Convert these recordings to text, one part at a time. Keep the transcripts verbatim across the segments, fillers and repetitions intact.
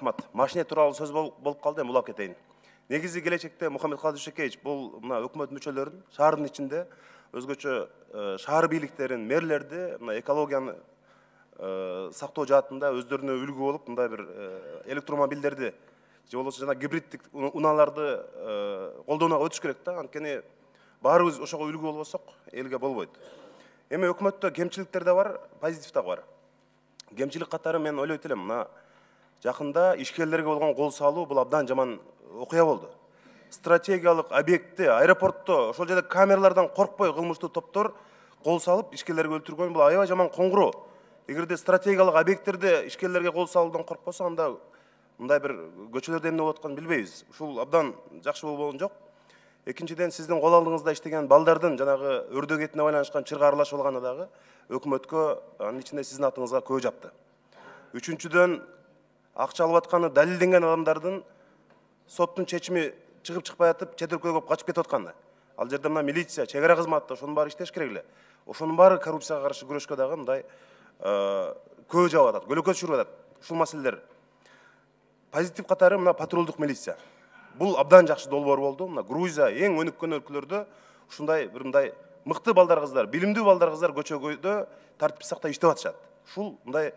рахмат. Машине тууралуу сөз болуп калды, эми улап кетейин. Негизи келечекте Мухаммедкалый Дүйшөкеевич бул мына өкмөт мүчөлөрүн шаардын ичинде өзгөчө шаар бийликтерин, мэрлерди мына экологияны сактоо жаатында өздөрүнө үлгү болуп, мындай бир электромобилдерди же болбосо жана гибриддик унааларды колдонууга өтүш керек да. Анткени баарыбыз ошого үлгү болбосок, элге болбойт. Эми өкмөттө кемчиликтер да бар, позитив да бар. Кемчилик катары мен ойлойт элем, мына жакында ишкерлерге болгон кол салуу бул абдан жаман окуя болду. Стратегиялык объектте, аэропортто ошол жерде камералардан коркпой кылмыштуу топтор кол салып ишкерлерди өлтүргөн бул аябай жаман коңгуроо. Эгерде стратегиялык объекттерде ишкерлерге кол салуудан коркпосо, анда мындай бир көчөлөрдө эмне болуп атканын билбейбиз. Ушул абдан жакшы болгон жок. Экинчиден, сиздин кол алдыңызда иштеген балдардын жанагы өрдөк этине байланышкан чырга аралашып алганы дагы өкмөткө, анын ичинде сиздин атыңызга күбө жапты. Үчүнчүдөн, акча алып атканы далилденген адамдардын соттун чечими чыгып чыкпай атып, чет өлкөгө көп качып кетип атканы. Ал жерде мына милиция, чек ара кызматы, ошонун баары иштеш керек эле. Ошонун баары коррупцияга каршы күрөшкө дагы мындай көбө жаап атат, көлөкө түшүрүп атат. Ушул маселелер. Позитив катары мына патрулдук милиция. Бул абдан жакшы долбоор болду. Мына Грузия эң өнүккөн өлкөлөрдө ушундай бир мындай мыкты балдар кыздар, билимдүү балдар кыздар көчөгөйдө тартип сактап иштеп атышат. Ушул мындай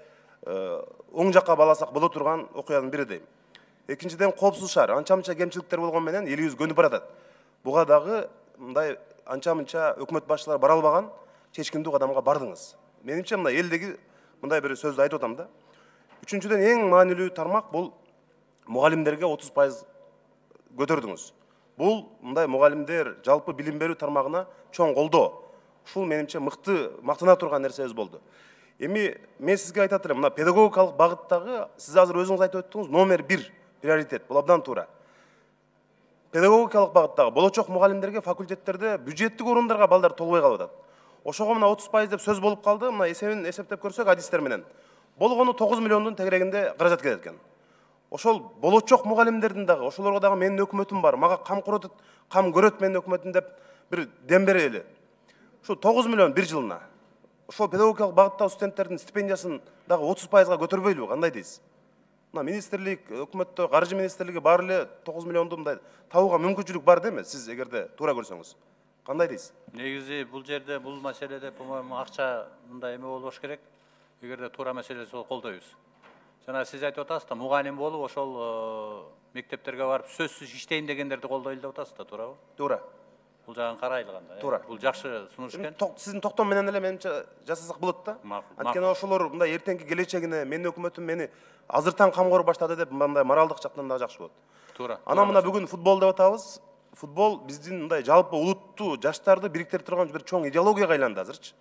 оң жакка баласак боло турган окуянын бири дейм. Экинчиден, коопсуз шаар. Анча-мынча кемчиликтер болгон менен элибиз көнүп баратат. Буга дагы мындай анча-мынча өкмөт башчылары бара албаган чечкиндүү кадамга бардыңыз. Менимче мына элдеги мындай бир сөздү айтып атам да. Үчүнчүдөн, эң маанилүү тармак бул мугалимдерге отуз пайыз көтөрдүңүз. Бул мындай мугалимдер жалпы билим берүү тармагына чоң колдоо. Ушул менимче мыкты мактана турган нерсебиз болду. Эми мен сизге айтат элем, мына педагогикалык багыттагы сиз азыр өзүңүз айтып өттүңүз, номер бир приоритет. Бул абдан туура. Педагогикалык багыттагы болочок мугалимдерге факультеттерде бюджеттик орундарга балдар толбой калып атат. Ошого мына отуз пайыз деп сөз болуп калды. Мына эсебин эсептеп көрсөк адистер менен. Болгону тогуз миллиондун тегерегинде каражат кетет экен. Ошол болочок мугалимдердин дагы, ошолорго дагы менин өкмөтүм бар, мага кам көрөт, кам көрөт менин өкмөтүм деп бир дем берели. Ушул тогуз миллион бир жылына. Ошол педагогикалык багыттагы студенттердин стипендиясын дагы отуз пайызга көтөрбөйлүбү, кандай дейсиз? Мына министрлик, өкмөттө, каржы министрлиги баары эле тогуз миллионду мындай табууга мүмкүнчүлүк бар деме, сиз эгерде туура көрсөңүз. Кандай дейсиз? Негизи бул жерде, бул маселеде, по-моему, акча мындай эме болбош керек. Эгерде туура маселе сол колдойбуз. Жана сиз айтып атасыз да, мугалим болуп, ошол мектептерге барып сөзсүз иштейин дегендерди колдойлу деп атасыз да, туурабы? Туура. Бул жагын карайлы кандай. Туура. Бул жакшы сунуш экен. Сиздин токтом менен эле менимче жасасак болот да. Анткени ошолор мындай эртеңки келечегине менин өкмөтүм мени азыртан камкоруп баштады деп мындай моралдык жактан да жакшы болот. Туура. Анан мына бүгүн футбол деп атабыз. Футбол биздин мындай жалпы улуттуу жаштарды бириктирип турган бир чоң идеологияга айланды азырчы.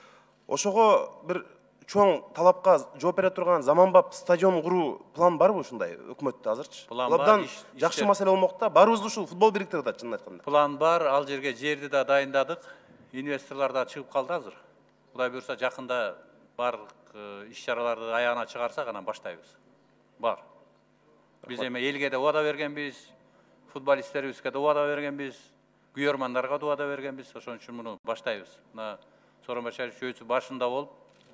Ошого бир чоң талапка жооп бере турган заманбап стадион куруу план барбы ушундай өкмөттө азырчы? План бар. Абдан жакшы маселе болмок да. Баарыбызды ушул футбол бириктирип атат, чынын айтканда. План бар, ал жерге жерди да дайындадык. Инвесторлор да чыгып калды азыр. Кудай буйрса жакында барлык иш-чараларды аягына чыгарсак анан баштайбыз. Бар. Биз эми элге да убада бергенбиз, футболисттерибизге да убада бергенбиз, күйөрмандарга да убада бергенбиз. Ошон үчүн муну баштайбыз. Мына Сооронбай Шарипович өзү башында болуп,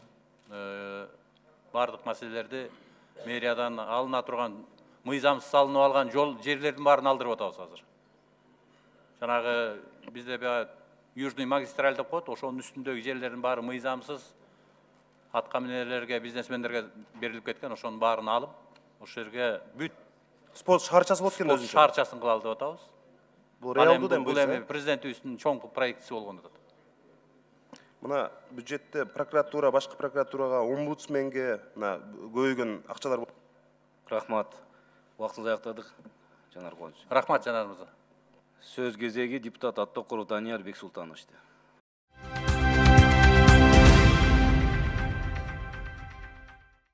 бардык маселелерди мэриядан алына турган мыйзамсыз салынып алган жол жерлердин баарын алдырып атабыз азыр. Жанагы бизде Южный магистраль деп коет, ошонун үстүндөгү жерлердин баары мыйзамсыз атка минерлерге, бизнесмендерге берилип кеткен, ошонун баарын алып, ошол жерге бүт спорт шаарчасы болот экен өзүнчө. Спорт шаарчасын кылалы деп атабыз. Бул реалдуу дейм бул эми президентибиздин чоң проектиси болгон атат. Мына бюджетте прокуратура, башкы прокуратурага, омбудсменге мына көбөйгөн акчалар. Рахмат. Убактылуу аяктадык. Жанар Кубанович. Рахмат, Жанар мырза. Сөз кезеги депутат Аттокуров Данияр Бексултановичте.